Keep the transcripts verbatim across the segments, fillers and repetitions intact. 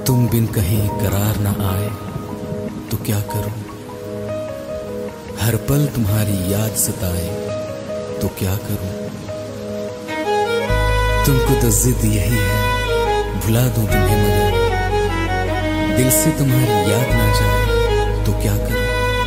तुम बिन कहीं करार ना आए तो क्या करूं, हर पल तुम्हारी याद सताए तो क्या करूं। तुमको तो जिद यही है भुला दूं तुम्हें, मगर दिल से तुम्हारी याद ना जाए तो क्या करूं।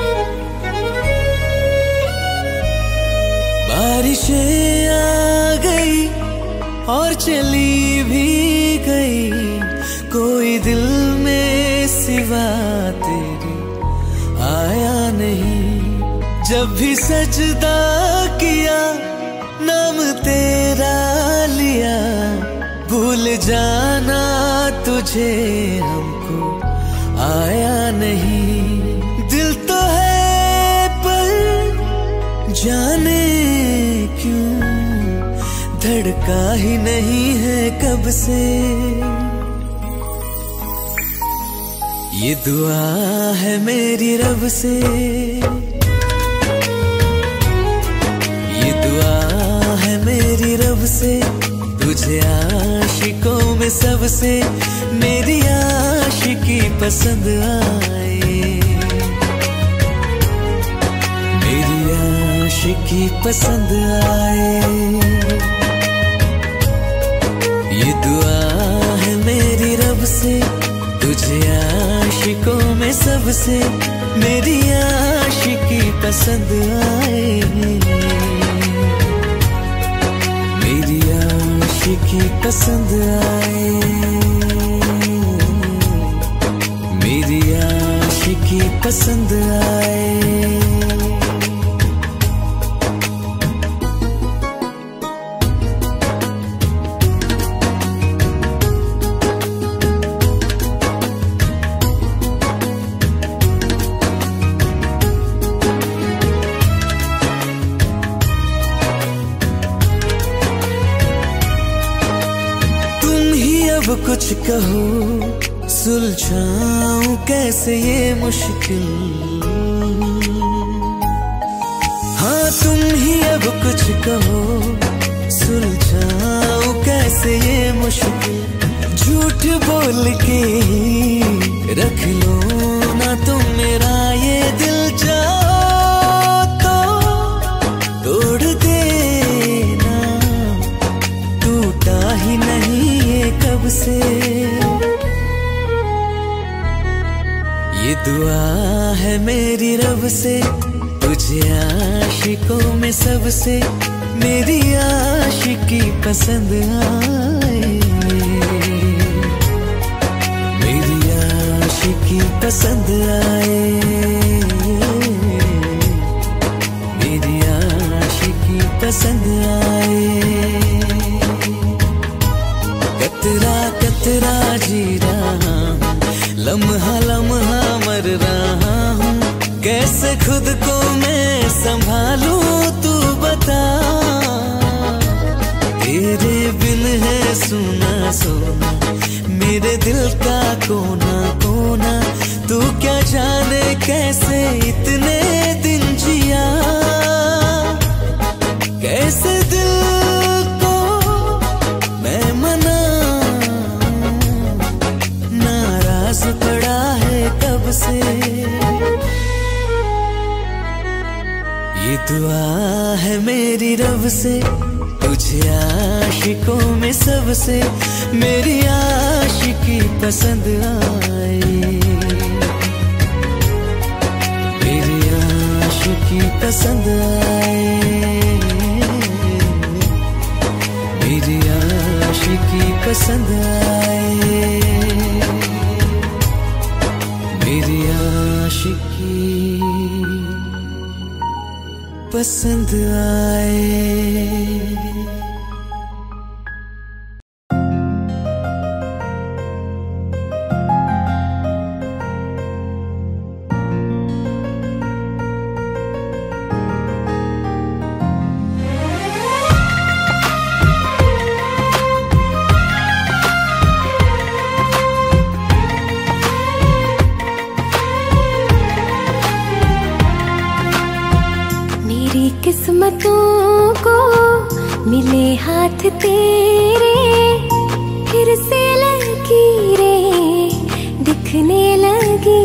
बारिशें आ गई और चली भी गई, कोई दिल में सिवा तेरे आया नहीं। जब भी सजदा किया नाम तेरा लिया, भूल जाना तुझे हमको आया नहीं। दिल तो है पर जाने क्यों धड़का ही नहीं है कब से। ये दुआ है मेरी रब से, ये दुआ है मेरी रब से, तुझे आशिकों में सबसे मेरी आशिकी पसंद आए, मेरी आशिकी पसंद आए। ये दुआ है मेरी रब से, तुझे आशिकों में सबसे मेरी आशिकी पसंद आए, मेरी आशिकी पसंद आए, मेरी आशिकी पसंद आए। कुछ कहो सुलझाऊं कैसे ये मुश्किल, हाँ तुम ही अब कुछ कहो सुलझाऊं कैसे ये मुश्किल। झूठ बोल के रख लो ना तुम मेरा ये दिल, जाओ तो तोड़ देना, टूटा ही नहीं कब से। ये दुआ है मेरी रब से, तुझे आशिकों में सबसे मेरी आशिकी पसंद आए, मेरी आशिकी पसंद आए, मेरी आशिकी पसंद आए। कतरा कतरा जी रहा हूँ, लम्हा लम्हा मर रहा हूँ, कैसे खुद को मैं संभालूं तू बता। तेरे बिन है सुना सोना मेरे दिल का कोना कोना, तू क्या जाने कैसे इतने दिन जिया, कैसे दिल पड़ा है कब से। ये दुआ है मेरी रब से, तुझे आशिकों में सबसे मेरी आशिकी पसंद आए, मेरी आशिकी पसंद आए, मेरी आशिकी पसंद आए, मेरी आशिकी पसंद आए। किस्मतों को मिले हाथ तेरे, फिर से लकीरें दिखने लगी।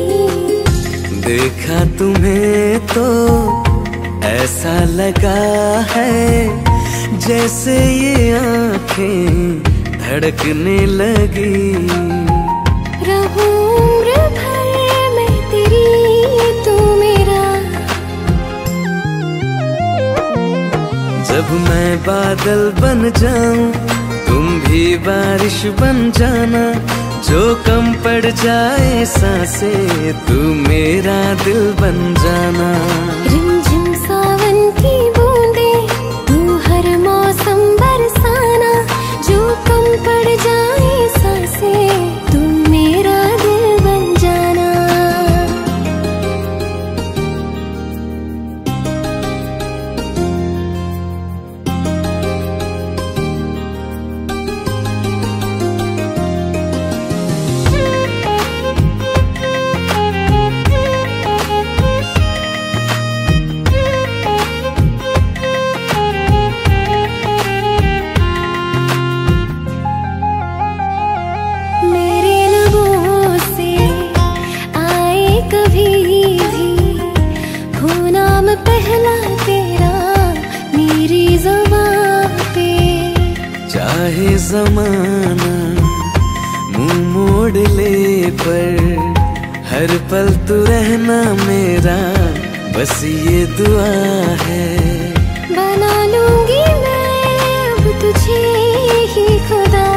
देखा तुम्हें तो ऐसा लगा है जैसे ये आंखें धड़कने लगी। रहूं उम्र भर मैं तेरी, तू मेरा। जब मैं बादल बन जाऊं तुम भी बारिश बन जाना, जो कम पड़ जाए सांसें तू मेरा दिल बन जाना। रिमझिम सावन की बूंदे तू हर मौसम बरसाना, जो कम पड़ जाए सांसें तू मेरा दिल बन जाना। पहला तेरा मेरी ज़बान पे, चाहे जमाना मुंह मोड़ ले पर हर पल तू रहना मेरा, बस ये दुआ है। बना लूंगी मैं अब तुझे ही खुदा।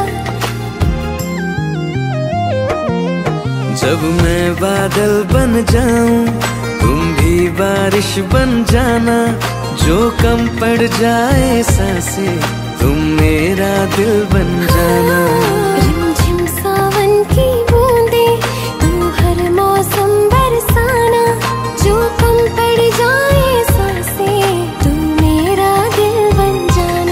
जब मैं बादल बन जाऊं तुम भी बारिश बन जाना, जो कम पड़ जाए सांसें तुम मेरा दिल बन जाना। रिमझिम सावन की बूंदे तू हर मौसम बरसाना, जो कम पड़ जाए सांसें तू मेरा दिल बन जाना।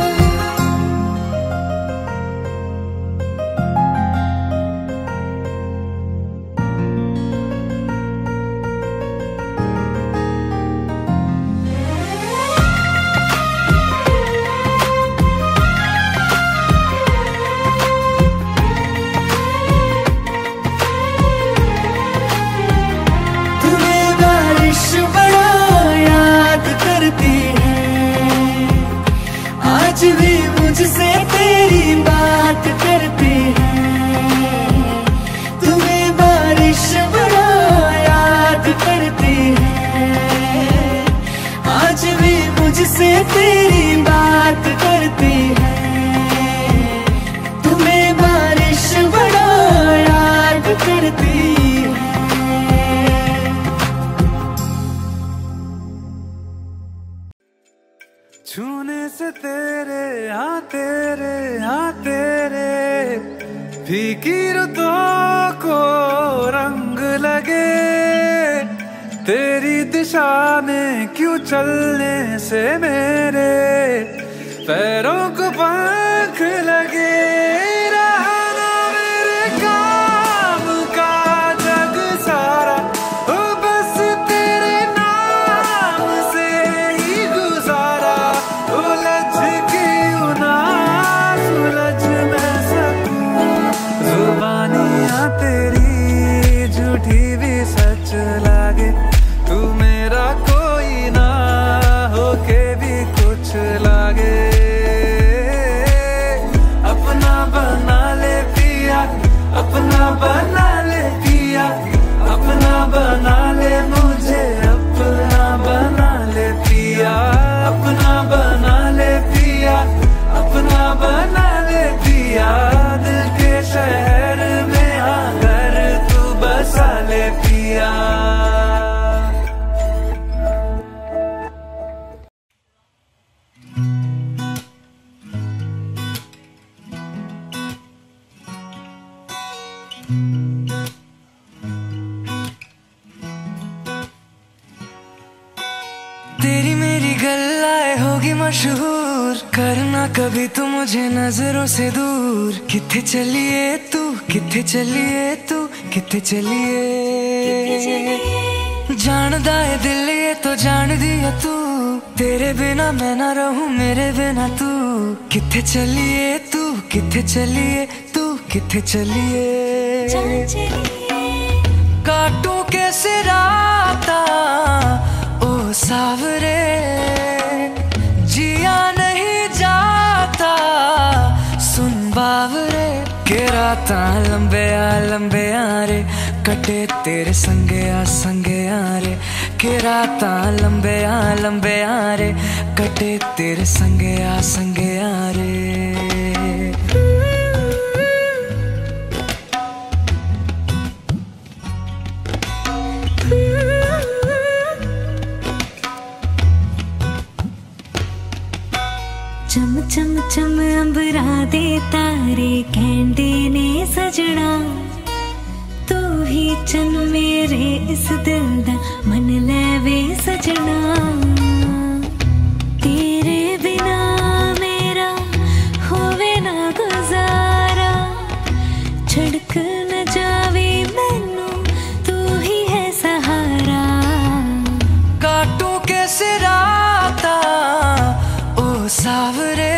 आज भी मुझसे तेरी बात करती है, तुम्हें बारिश बड़ा याद करती है। आज भी मुझसे तेरी बात करती है, तुम्हें बारिश बड़ा याद करती है। छूने से तेरे हाँ तेरे हाँ तेरे फीकी रुतों को रंग लगे, तेरी दिशा में क्यों चलने से मेरे पैरों को पंख लगे। रहना मेरे काम का जग सारा, ओ बस तेरे नाम से ही गुजारा। उलझ क्यों ना सुलझ मैं सकूं, जुबानियां तेरी झूठी भी सच लागे। तू मेरा कोई ना होके भी कुछ लागे। अपना बना ले पिया, अपना बना ले पिया, अपना बना ले मुझे, अपना बना ले पिया, अपना बना ले पिया, अपना बना ले पिया। दिल के शहर में आकर तू बसा ले पिया। तेरी मेरी गल्लाए होगी मशहूर, करना कभी तू मुझे नजरों से दूर। किथे चलिए तू, किथे चलिए तू, किथे चलिए। जानदा है दिल ये तो जान दिया तू, तेरे बिना मैं ना रहूं मेरे बिना तू। किथे चलिए तू, किथे चलिए तू, किथे चलिए। काटूं कैसे राता ओ सावरे, जिया नहीं जाता सुन बावरे, के राता लंबे आ लंबे आ रे कटे तेरे संगे आ संगे आ रे, के राता लंबे आ लंबे आ रे कटे तेरे संगे आ संगे आ रे। चम चम चम अंबरा दे तारे कहंदे ने सजना, तू ही चन मेरे इस दिल दा मन लेवे सजना। तेरे बिना मेरा होवे ना गुजारा, छड़क न जावे मैनू तू ही है सहारा। काटूं कैसे राता ओ सावरे,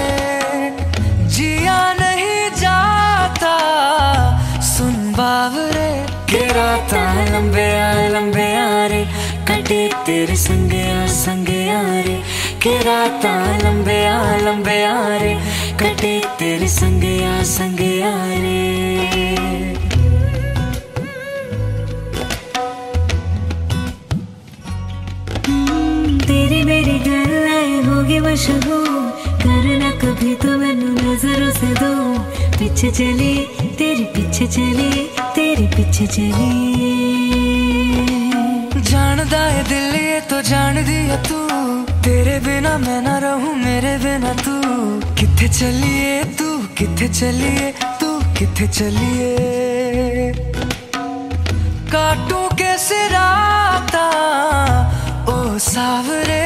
जिया नहीं जाता सुन बावरे, के राता लंबे आ लंबे आ रे कटे तेरे संगे आ संगे आ रे, के राता लंबे आ लंबे आ रे कटे तेरे संगे आ संगे आ रे। तेरी मेरी गल्लाएं होगी मशहूर, करना कभी तो मैनू नजरों से दो, पीछे चली तेरे पीछे चली तेरे पीछे चली। जानदा है दिल ये तो जान दिया तू, तेरे बिना मैं ना रहूं मेरे बिना तू, किथे चलिए तू किथे चलिए तू किथे चलिए। काटूं कैसे राता ओ सावरे,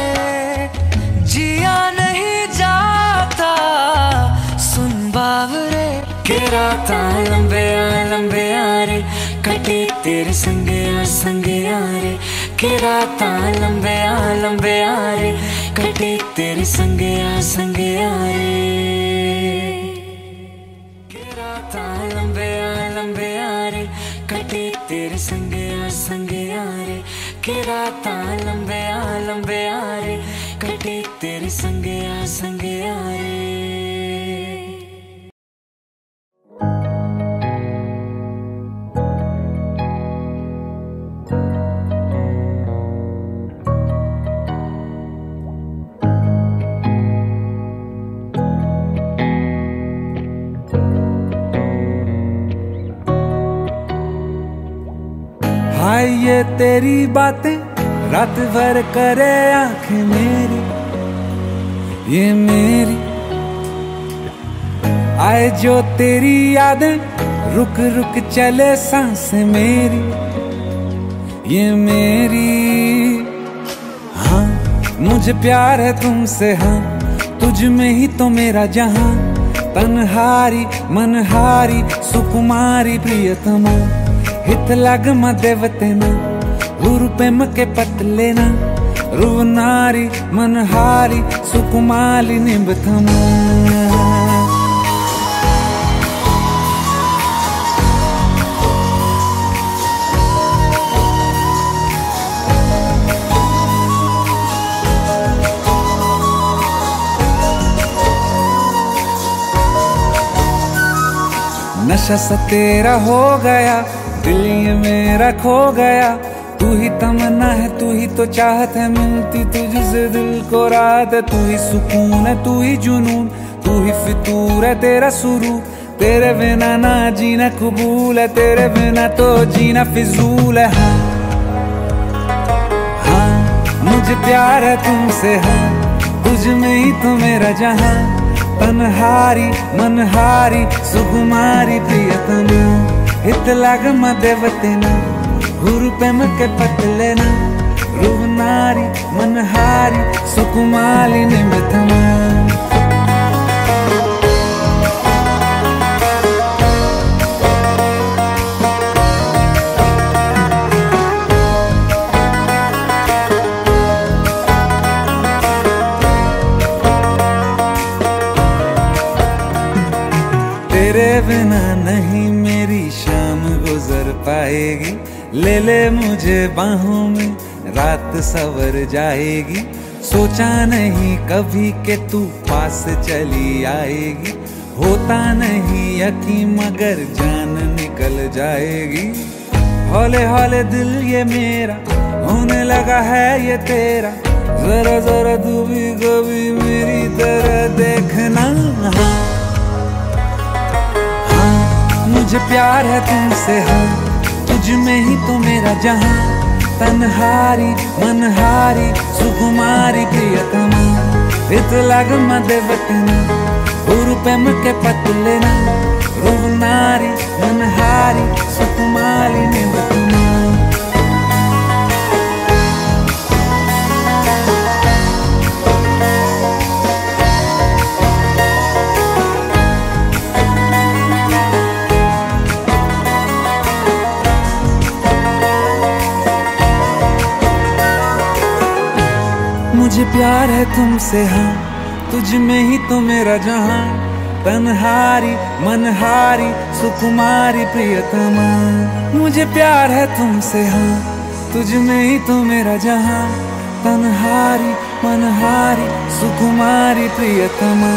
जिया नहीं जाता सुन बावरे, के राता लंबे आ लंबे आ रे कटे तेरे संगे आ संगे आ रे, के राता लंबे आ लंबे आ रे कटे तेरे संगे आ संगे आ रे। के राता लंबे आ लंबे आ रे कटे तेरे संगे आ संगे आ रे, के राता लंबे आ लंबे आ रे कटे तेरे संगे आ संगे आ रे। हाय ये तेरी बातें रात भर करे आंखें मेरी, ये मेरी आए जो तेरी यादें रुक रुक चले सांसें मेरी, ये मेरी। हाँ मुझे प्यार है तुमसे, हाँ तुझ में ही तो मेरा जहां, तन्हारी मनहारी सुकुमारी प्रियतमा, हित लग मदेवतेना हुरुपेम के पतलेना, रुवनारी मनहारी सुकुमाली निबथमा। नशा सा तेरा हो गया, दिल ये मेरा खो गया, तू ही तमन्ना है तू ही तो चाहत है, मिलती तुझसे दिल को रात है, तू ही सुकून है तू ही जुनून, तू ही फितूर है तेरा सुरूर, तेरे बिना ना जीना कबूल है, तेरे बिना तो जीना फिजूल है। हाँ हाँ मुझे प्यार है तुमसे, हाँ तुझ में ही तो मेरा जहां, तन्हारी मनहारी सुकुमारी प्रियतमा, हित लग मदेवतेना हुरुपेम के पतलेना, रुवनारी मनहारी सुकुमाली निबथमा। तेरे बिना नहीं मेरी ले ले मुझे बाहों में, रात सवर जाएगी। सोचा नहीं कभी के तू पास चली आएगी। होता नहीं यकीन मगर जान निकल जाएगी। हौले हौले दिल ये मेरा होने लगा है ये तेरा। जरा जरा तू भी कभी मेरी तरह देखना। हाँ, हाँ मुझे प्यार है तुमसे, हाँ तुझ में ही तो मेरा जहां। तन्हारी मनहारी सुकुमारी प्रियतमा, इत लग मदे बटना रूपम के पतलेना। रुवनारी मनहारी सुकुमारी ने बटना। मुझे प्यार है तुमसे, हाँ तुझ में ही तो मेरा जहां। तन्हारी मनहारी सुकुमारी प्रियतमा, मुझे प्यार है तुमसे, हाँ तुझ में ही तो मेरा जहां। तन्हारी मनहारी सुकुमारी प्रियतमा।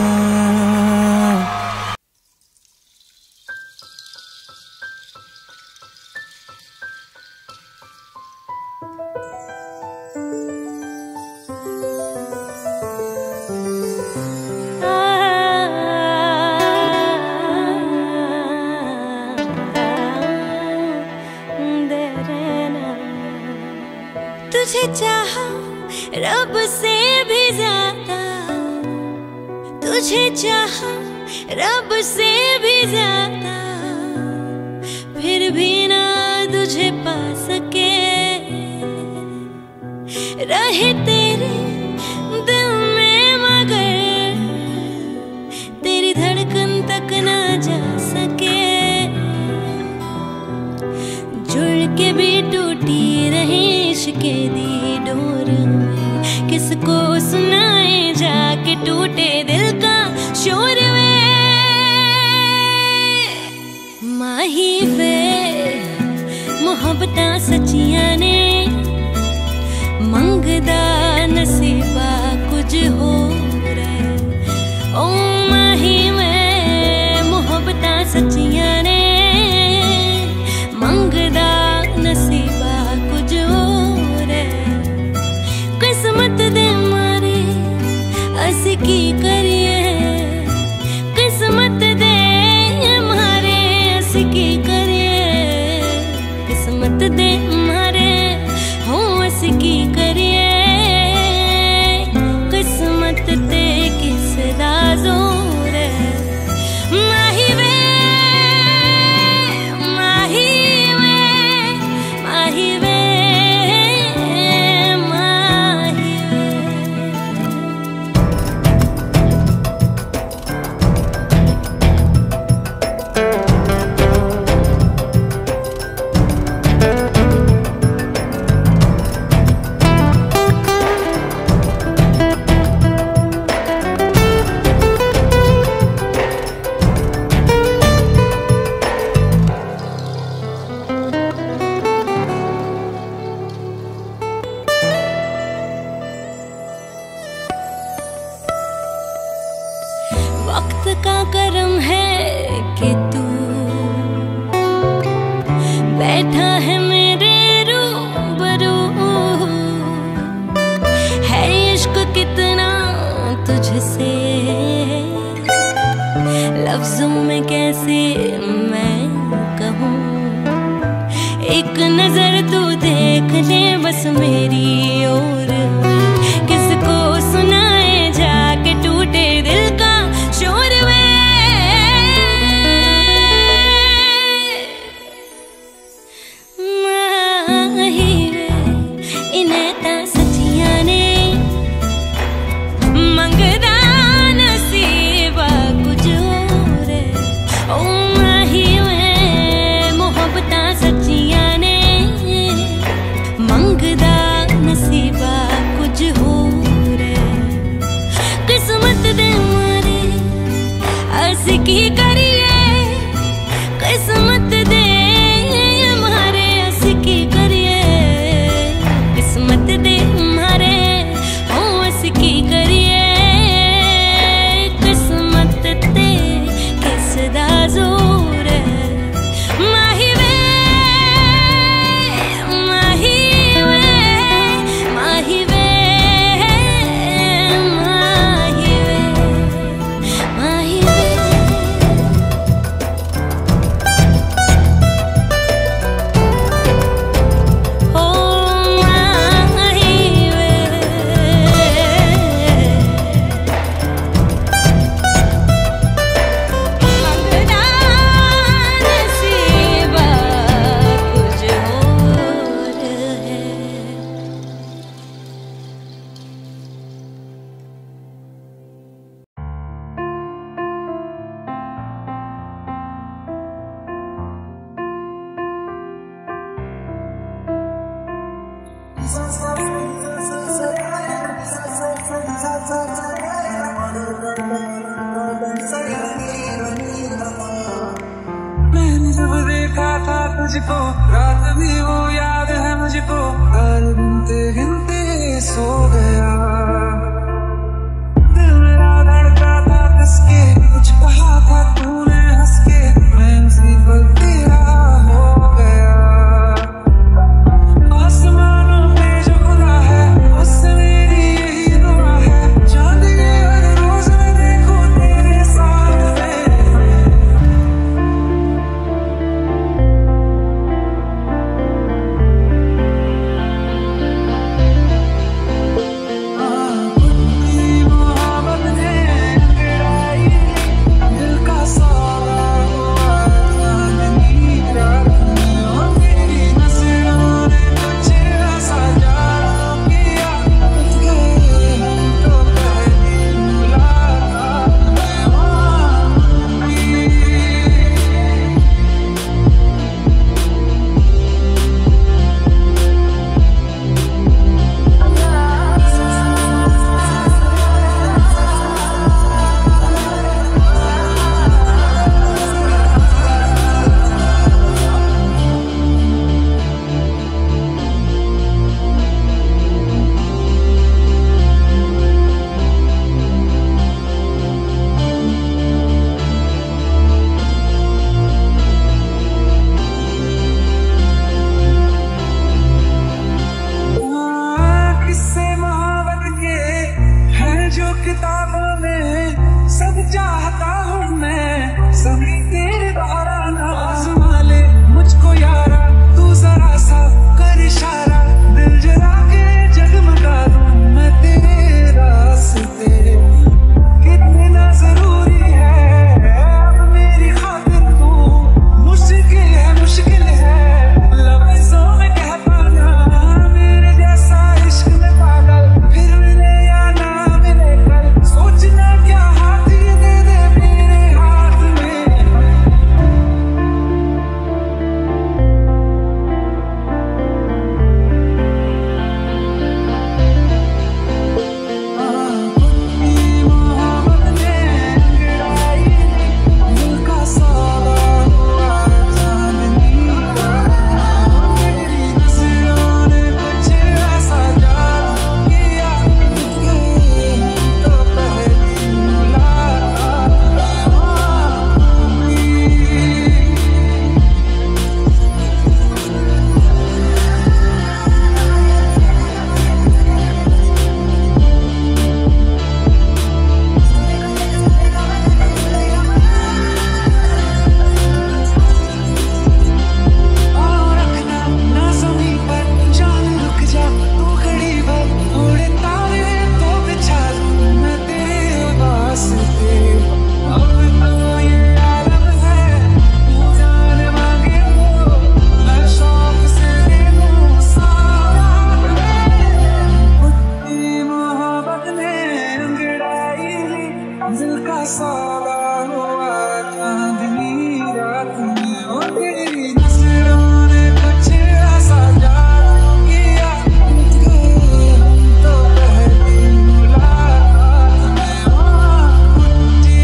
तुझे चाहा रब से भी ज्यादा, तुझे चाहा रब से भी ज्यादा, फिर भी ना तुझे पा सके। रहे तेरे दिल में मगर तेरी धड़कन तक ना जा सके। जुड़ के भी टूटी रही इश्क़ दी डोर में, किसको सुनाए जाके टूटे दिल का शोर में। माही वे मोहब्बतां सच्चियां ने, मंगदा नसीबा कुछ हो रहे। ओ माही वे मोहब्बतां सच्चियां ने, मंगदा नसीबा कुछ हो रहे। किस्मत दे मारे असी की करिए, किस्मत दे मारे असी की करिए। किस्मत दे मारे हो असी की करिए। किस्मत दे किस दा जोर है। माही वे माही वे माही वे माही वक्त का करम है कि तू बैठा है मेरे रूबरू। है इश्क कितना तुझसे, लफ्जों में कैसे मैं कहूँ। एक नजर तू देख ले बस मेरी ओर, किसको सुनाए जाके टूटे दिल का शोर में। माही वे इन्हें ता सच्चियां ने, मंगदा नसीबा कुछ और है। ओ माही वे मोहब्बतां सच्चियां ने, मंगदा मुझको, रात भी वो याद है मुझको, हर गिनते गिनते सो गया। दिल मेरा धड़का था कसके, कुछ कहा था तूने हंस के, मैं उसी पल तेरा हो गया। आसमानों पे जो खुदा है उससे मेरी यही दुआ है, चांद के हर रोज मैं देखूं तेरे साथ में। किताबों में सब चाहता हूँ मैं, सभी तेरे द्वारा ना आज़मा ले मुझको यारा, तू जरा सा कर इशारा, दिल जला के जगमगा दूँ मैं तेरे रास्ते। कितना जरूरी है अब मेरी खातिर तू, मुश्किल है मुश्किल है लफ्ज़ों में कह पाना, मेरे जैसा इश्क में पागल फिर मिले या ना मिले कल, सोचना क्या हाथ ये दे दे मेरे हाथ में। मोहब्बत ने अंगड़ाई दिल का सारा हुआ चांदनी रात, तेरी नजरों ने कुछ ऐसा जादू किया, तो पहली मुलाकात हुई। और रखना ना ज़मीं पर जान रुक जा, तू घड़ी भर थोड़े तारे तो बिछा दूँ मैं तेरे वास्ते। अब तो ये आलम है तू जान मांगे तो मैं शौक से दे दूँ सारा। तेरी मोहब्बत ने अंगड़ाई ली दिल का सारा हुआ चांदनी रात में, ओ तेरी नजरों ने कुछ ऐसा जादू किया, तो पहली मुलाकात में ओ कुटी।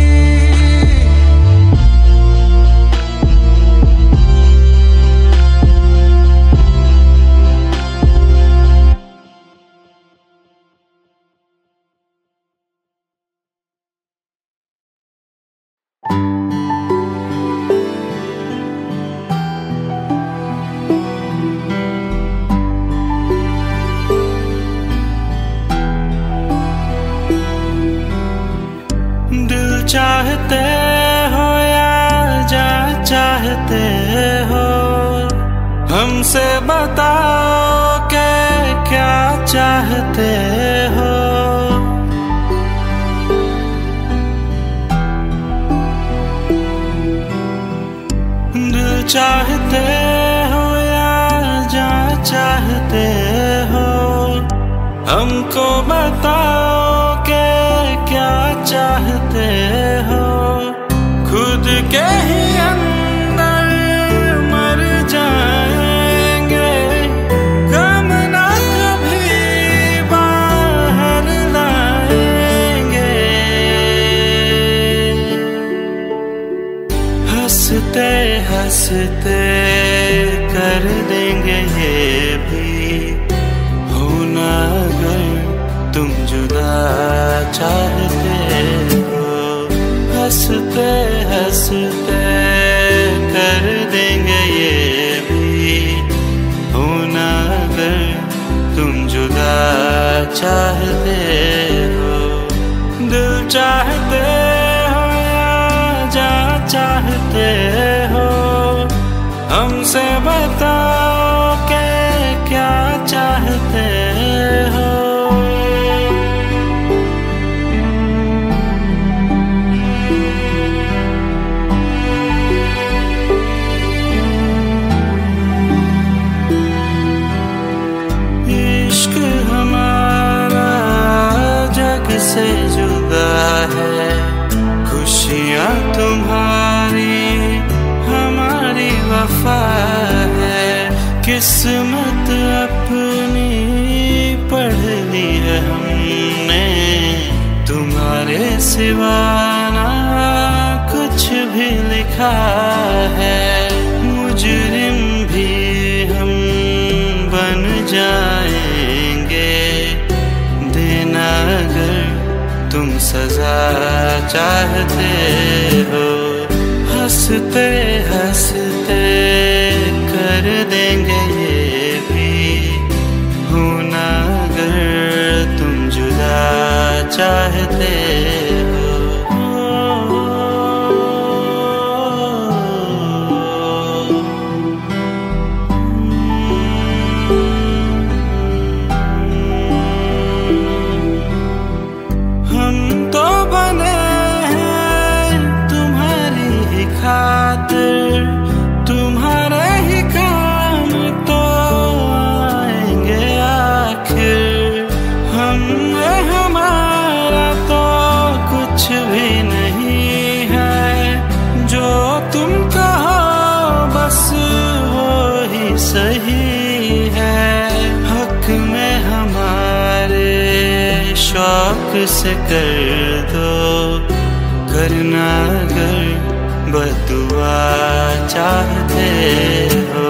दिल चाहते हो या जा चाहते हो, हमसे बताओ के क्या चाहते हो। दिल चाहते हो या जा चाहते हो, हमको बताओ के क्या चाहते हो। खुद के ही अंदर मर जाएंगे, गम ना कभी बाहर लाएंगे। हंसते हंसते कर देंगे ये भी होना अगर तुम जुदा चाहते हो। हंसते हंसते कर देंगे ये भी होना अगर तुम जुदा चाहते हो। दिल चाहते हो या जा चाहते हो, हमसे बताओ के क्या चाहते हो। इश्क हमारा जग से जुदा है, खुशियाँ तुम्हारी हमारी वफा है। किस्मत अपनी पढ़ ली है हमने, तुम्हारे सिवा ना कुछ भी लिखा है। मुजरिम भी हम बन जाएंगे, देना अगर तुम सजा चाहते हो। हंसते हंसते कर देंगे ये भी होना अगर तुम जुदा चाहते हो। हम तो बने खातिर, तुम्हारे ही काम तो आएंगे आखिर। हम हमारा तो कुछ भी नहीं है, जो तुम कहो बस वो ही सही है। हक में हमारे शौक से कर दो, करना अगर बदुआ चाहते हो।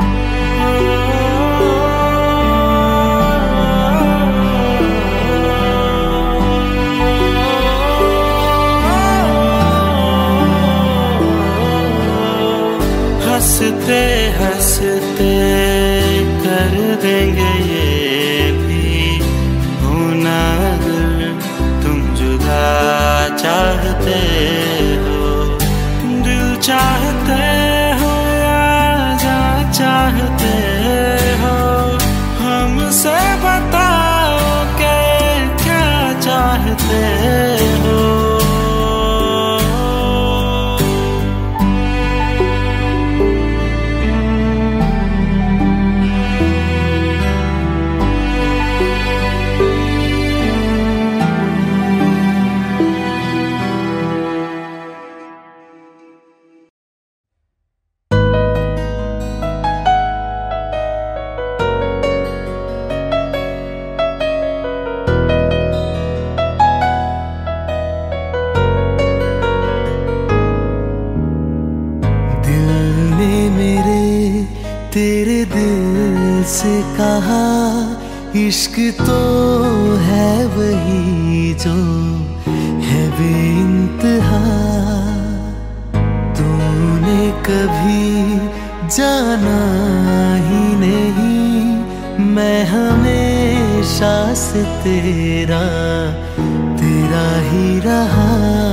हंसते हंसते कर देंगे ये भी होना अगर तुम जुदा चाहते हो। चाहते हो या जा चाहते हो, हमसे बताओ के क्या चाहते हो। तेरे दिल से कहा इश्क तो है वही जो है बेइंतहा। तूने कभी जाना ही नहीं, मैं हमेशा से तेरा तेरा ही रहा।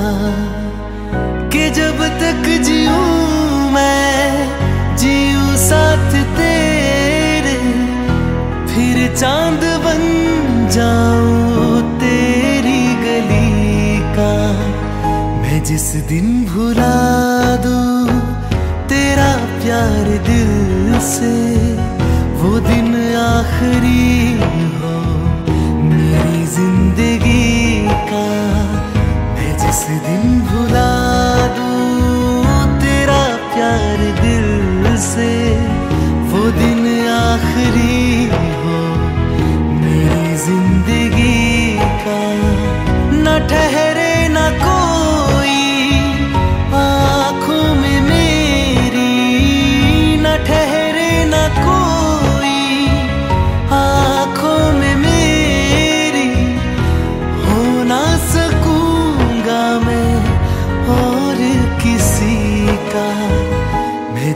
कि जब तक जीऊं मैं जीऊं साथ तेरे, फिर चांद बन जाऊं तेरी गली का। मैं जिस दिन भुला दूं तेरा प्यार दिल से, वो दिन आखिरी हो मेरी जिंदगी का। मैं जिस दिन भुला दूं तेरा प्यार दिल से, वो दिन आखिरी हो मेरी जिंदगी का। न ठहरे न कोई आँखों में मेरी, न ठहरे न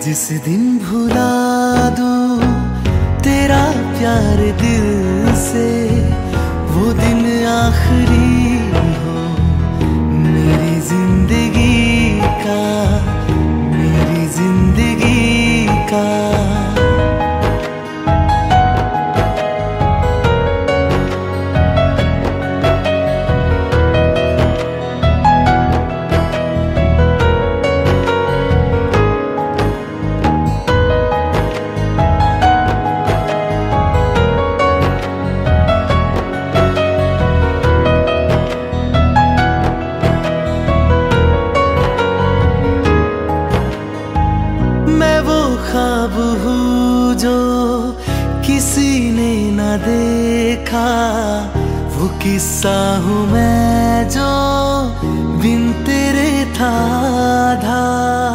जिस दिन भुला दूं तेरा प्यार दिल से, वो दिन आखिरी हो मेरी जिंदगी का, मेरी जिंदगी का। ख्वाब हूँ जो किसी ने न देखा, वो किस्सा हूँ मैं जो बिन तेरे था आधा।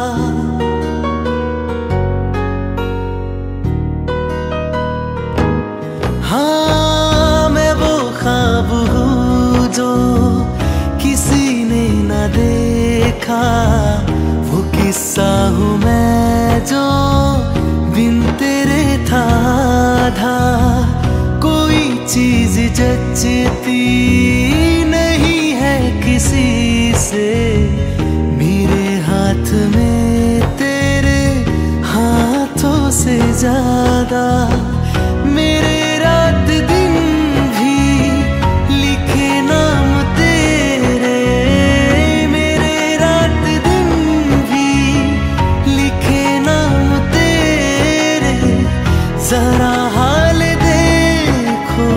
हाँ मैं वो ख्वाब हूँ जो किसी ने न देखा, वो किस्सा हूँ मैं जो बिन तेरे था आधा। कोई चीज जचती नहीं है किसी से, मेरे हाथ में तेरे हाथों से ज्यादा। मेरे रात दिन भी लिखे नाम तेरे, मेरे रात दिन भी लिखे नाम तेरे। जरा हाल देखो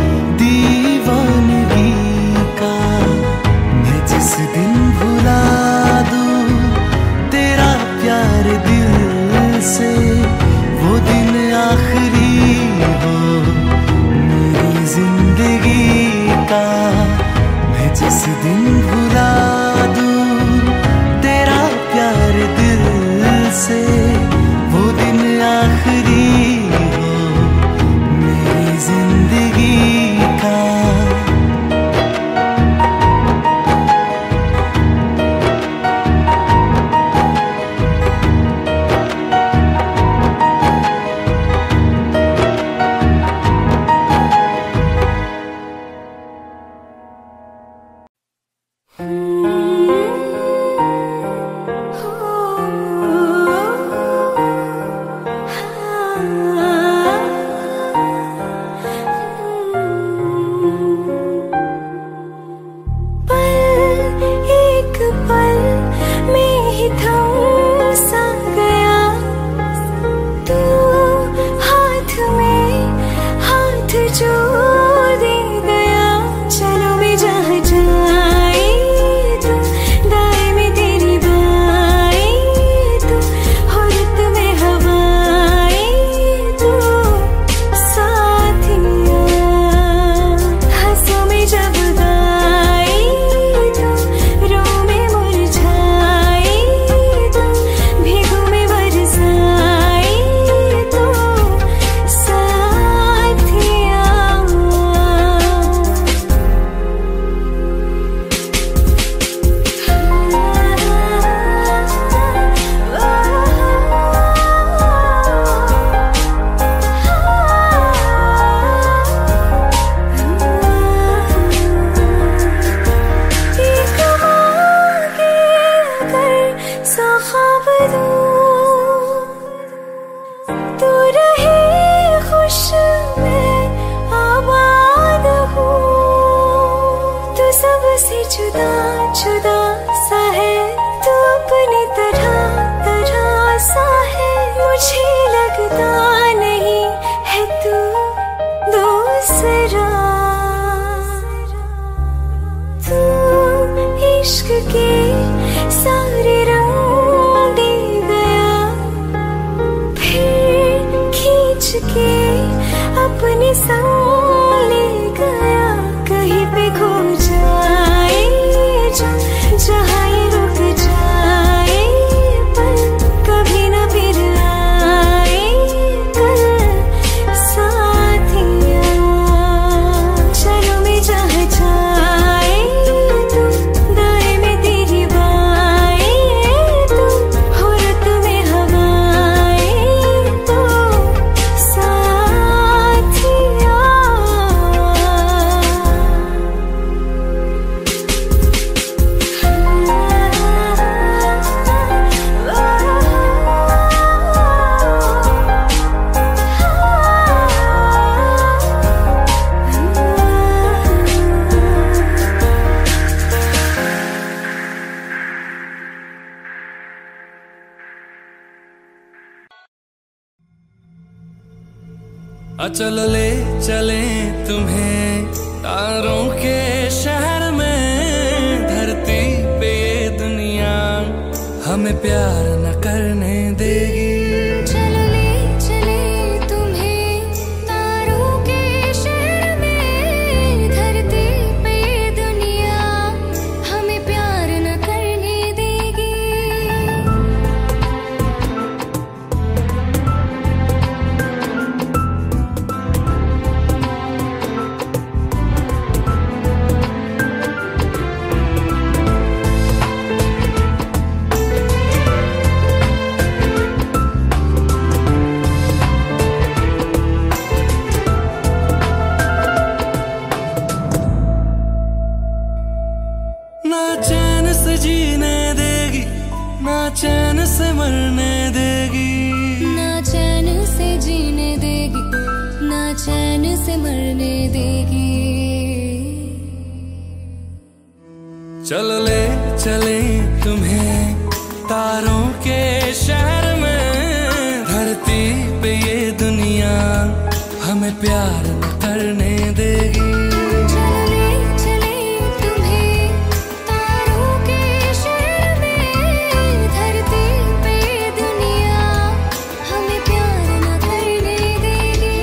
दीवानगी का, मैं जिस दिन भुला दूं तेरा प्यार दिल से, वो दिन आखिरी हो मेरी जिंदगी का। मैं जिस दिन भुला दूं तेरा प्यार दिल से, वो दिन आखिरी हो मेरी जिंदगी का। हाँ चल ले चले तुम्हें तारों के शहर में, धरती पे ये दुनिया हमें प्यार न करने देगी। चलो ले चले तुम्हें तारों के शहर में, धरती पे ये दुनिया हमें प्यार न करने देगी। ना चैन से जीने देगी, ना चैन से मरने देगी, ना चैन से जीने देगी, ना चैन से मरने देगी। चल ले चले तुम्हें तारों के शहर में, धरती पे ये दुनिया हमें प्यार न करने देगी। चलो ले चले तुम्हें तारों के शहर में, धरती पे ये दुनिया हमें प्यार न करने देगी।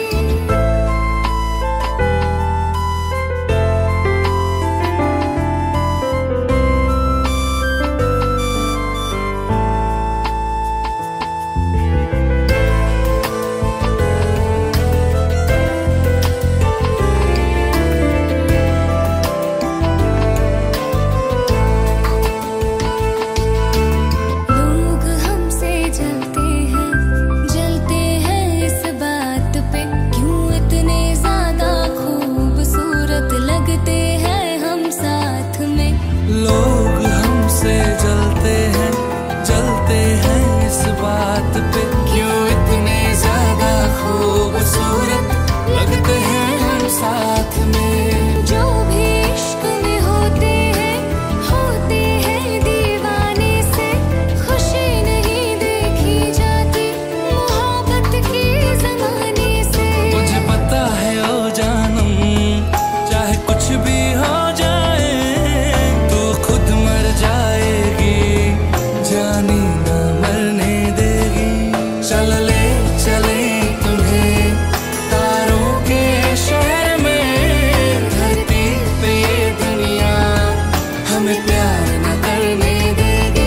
लोग हमसे जलते हैं, जलते हैं इस बात पे, क्यों इतने ज्यादा खूबसूरत लगते हैं हम साथ में। लोग हमसे जलते हैं, जलते हैं इस बात पे, क्यों इतने ज्यादा खूबसूरत लगते हैं हम साथ में। जो भी इश्क में होते हैं, होते हैं दीवाने से, खुशी नहीं देखी जाती मोहब्बत के जमाने से। मुझे पता है ओ जानम, चाहे कुछ भी हो जाए, तू खुद मर जाएगी, जानी ना मरने देगी। चल ले चले तुम्हें तारों के शहर में, धरती पे ये दुनिया हमें प्यार न करने देगी।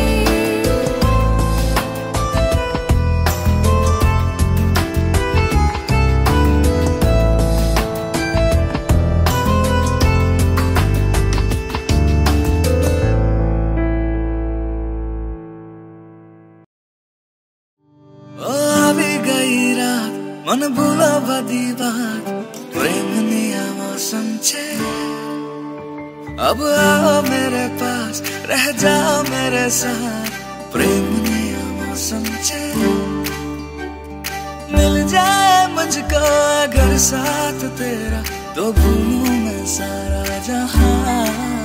ओ अभी गई रात मन भूला बदी बात, प्रेम निया मौसम छे। अब आओ मेरे पास रह जाओ मेरे साथ, प्रेम निया मौसम छे। मिल जाए मुझको अगर साथ तेरा, तो भूलूं मैं सारा जहां।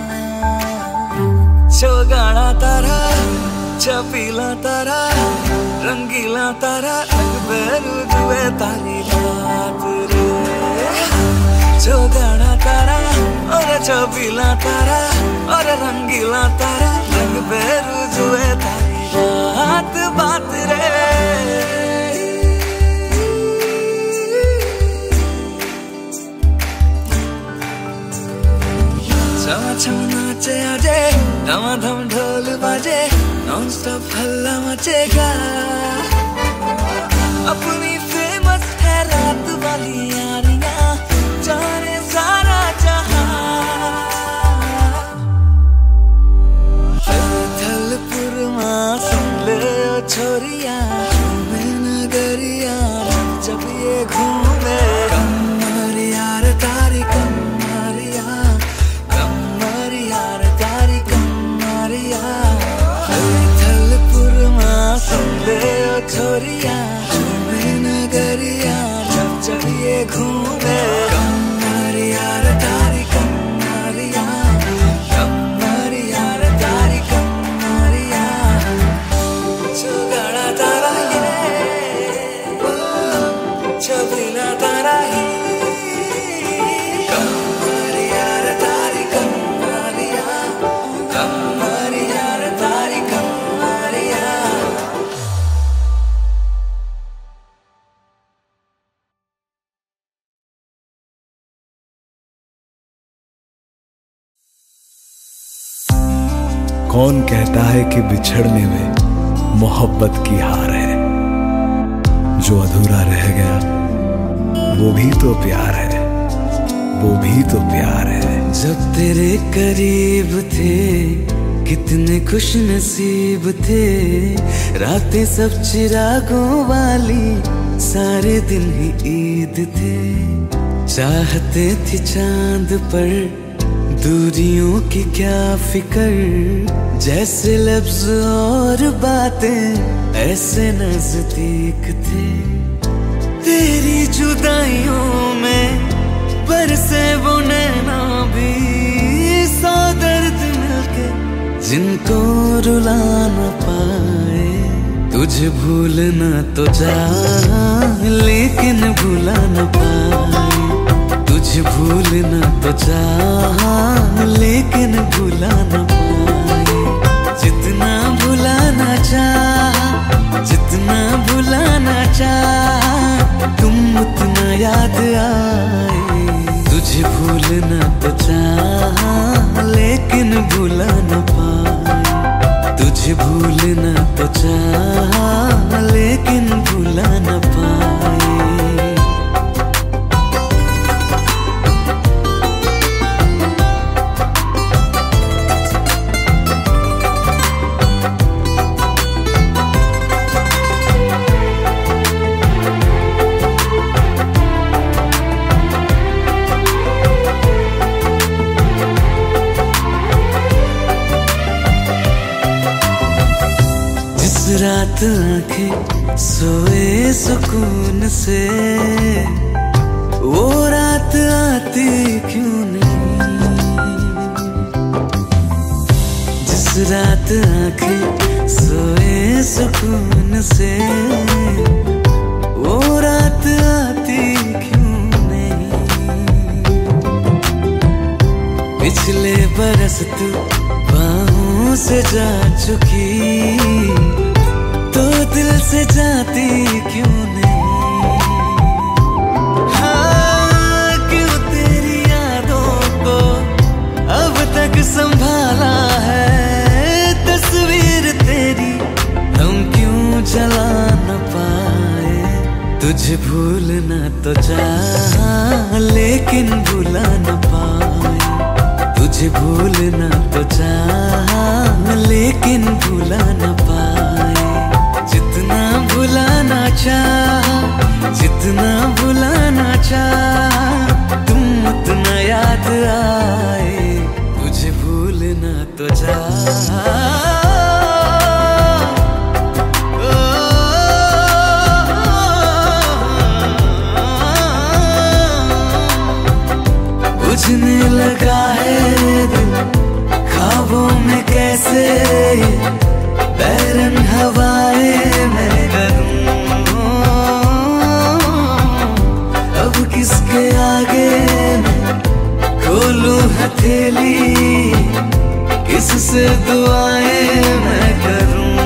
छोगाड़ा तारा छपीला तारा, रंगीला तारा, लगबेरू जुए तारी रात रे। छोगाड़ा तारा और छपीला तारा और रंगीला तारा, लगबेरू जुए तारी रात बात रे। छमा छम नाचे आजे, धमाधम ढोल बाजे, नॉन स्टॉप हल्ला मचेगा। अपनी फेमस है रात वाली यारियां, जाने सारा जहां। थलपुरमा सुन ले ओ छोरिया, घूमे नगरिया जब ये घूमे। कमर यार तारी कमरिया, कमर यार तारी कमरिया। थलपुरमा सुन ले ओ छोरिया, घूमे नगरिया जब जब ये घूमे। कमर यार तारी कमरिया, कमर यार तारी कमरिया। छुगाड़ा तारा ये, छबीला तारा कौन कहता है कि बिछड़ने में मोहब्बत की हार है। जो अधूरा रह गया वो भी तो प्यार है, वो भी तो प्यार है। जब तेरे करीब थे कितने खुश नसीब थे, रातें सब चिरागों वाली, सारे दिन ही ईद थे। चाहते थे चांद पर दूरियों की क्या फिकर, जैसे लफ्ज और बातें ऐसे नजदीक थे। तेरी जुदाइयों में बरसे वो नैना भी, सौ दर्द मिलके जिनको रुला न पाए। तुझे भूलना तो चाह लेकिन भुला न पाए, तुझे भूलना तो चाह लेकिन भुला न पाए। जितना भुलाना चाह, जितना भुलाना चाह, तुम उतना याद आए। तुझे भूलना तो चाह लेकिन भुला न पाए, तुझे भूलना तो चाह लेकिन भुला न पाए। रात आंखें सोए सुकून से, वो रात आती क्यों नहीं। जिस रात आंखें सोए सुकून से, वो रात आती क्यों नहीं। पिछले बरस तू बाहों से जा चुकी, तो दिल से जाती क्यों नहीं। हाँ, क्यों तेरी यादों को अब तक संभाला है, तस्वीर तेरी हम क्यों जला न पाए। तुझे भूलना तो चाह लेकिन भुला न पाए, तुझे भूलना तो चाह लेकिन भुला न पाए। जितना भुलाना चाह, जितना भुलाना चाह, तुम उतना याद आए। तुझे भूलना तो चाह, बुझने लगा है दिल ख्वाबों में कैसे, बैरन हवाएं मैं करूं। अब किसके आगे मैं खोलूं हथेली, किससे दुआएं मैं करूं।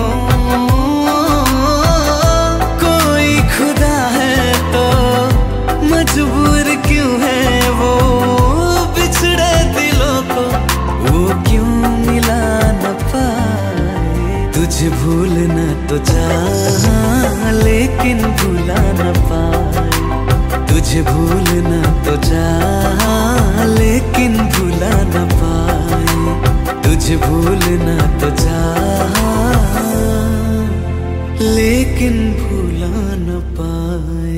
कोई खुदा है तो मजबूर क्यों है वो, बिछड़े दिलों को वो क्यों मिला न पाए। तुझे भूलना तो चाह लेकिन भुला न पाए, तुझे भूलना तो चाह लेकिन भुला न पाए। तुझे भूलना तो चाह लेकिन भुला न पाए।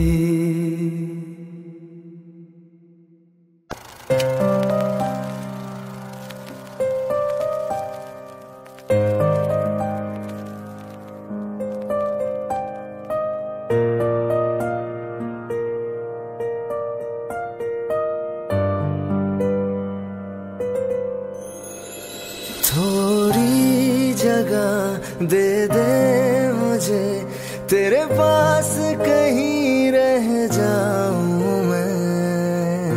थोड़ी जगह दे दे मुझे, तेरे पास कहीं रह जाऊं मैं।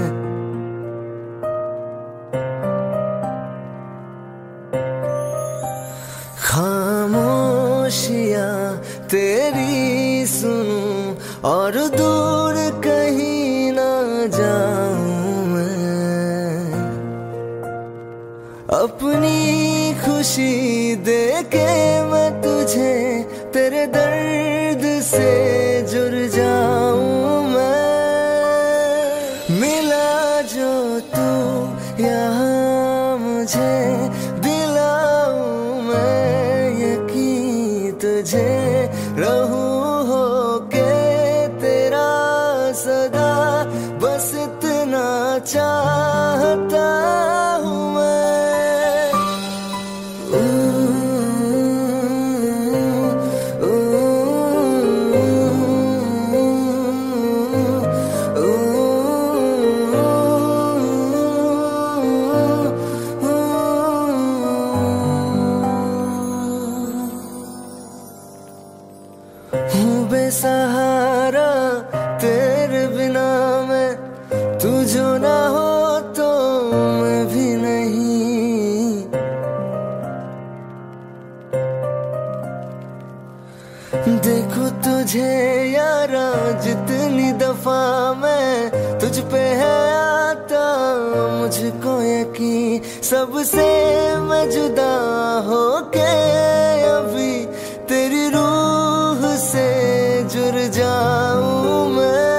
खामोशियां तेरी सुनूं और दूर कहीं ना जाऊं मैं। अपनी खुशी देके मैं तुझे तेरे दर्द से जुड़ जाऊं मैं। मिला जो तू यहाँ मुझे दिलाऊं मैं यकीन तुझे रहूं होके तेरा सदा बस इतना चाहता हूँ मैं। हूँ बेसहारा तेरे बिना मैं, तू जो ना हो तो मैं भी नहीं। देखो तुझे यारा जितनी दफा मैं तुझ पे है आता मुझको यकीन, सबसे मैं जुदा होके अभी तेरी रूह से जुड़ जाऊं मैं।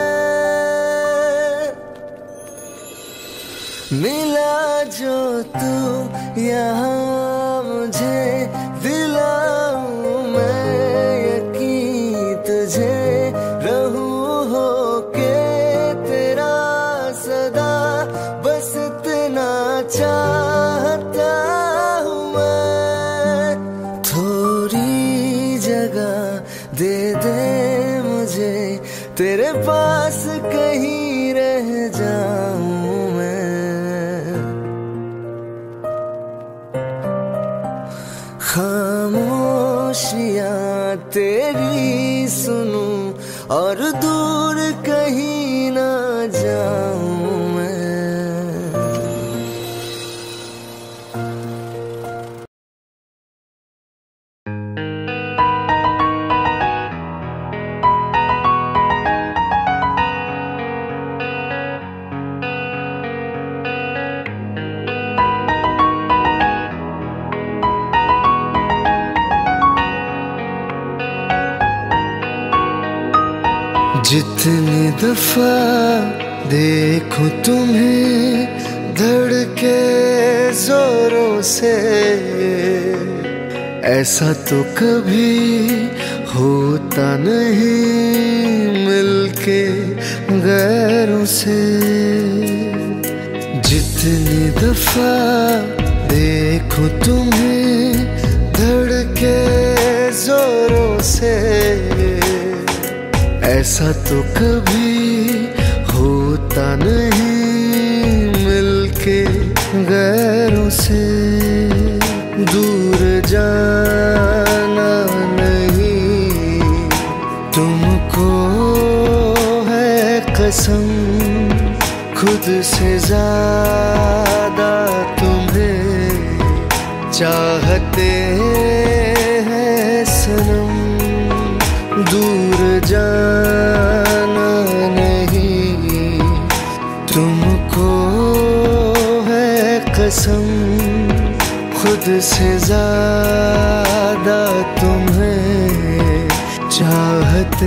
मिला जो तू यहाँ मुझे दिलाऊं मैं यकीन तुझे रहूं होके तेरा सदा बस इतना चाहता हूँ मैं। थोड़ी जगह दे दे मुझे तेरे पास कहीं रह जाऊं मैं। खामोशियाँ तेरी सुनूं और दूर कहीं ना जाऊं मैं। जितनी दफा देखूं तुम्हें धड़के जोरों से, ऐसा तो कभी होता नहीं मिलके गैरों से। जितनी दफा देखूं तुम्हें धड़के जोरों से, ऐसा तो कभी होता नहीं मिलके गैरों से। दूर जाना नहीं तुमको है कसम, खुद से ज्यादा तुम्हें चाहते हैं सनम। दूर जाना नहीं तुमको है कसम, खुद से ज्यादा तुम्हें चाहते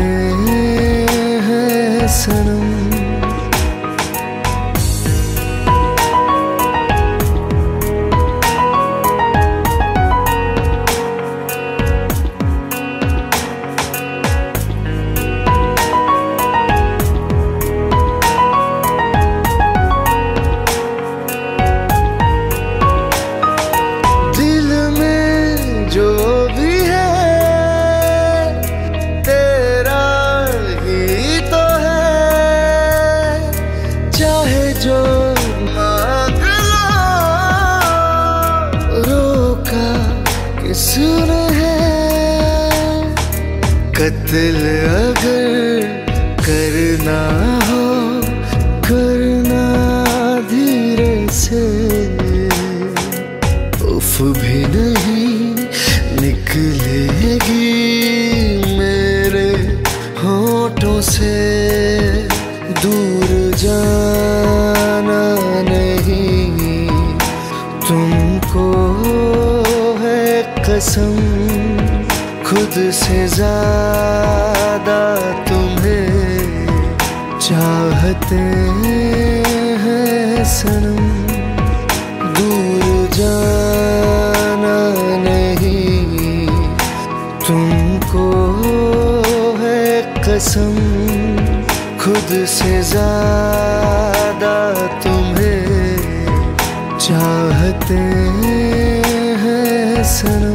हैं सनम। दिल अगर करना हो करना धीरे से, उफ भी नहीं निकलेगी मेरे होठों से। दूर जाना नहीं तुम तुमको है कसम, खुद से ज्यादा तुम्हें चाहते हैं सनम। दूर जाना नहीं, तुमको है कसम, खुद से ज्यादा तुम्हें चाहते हैं सनम।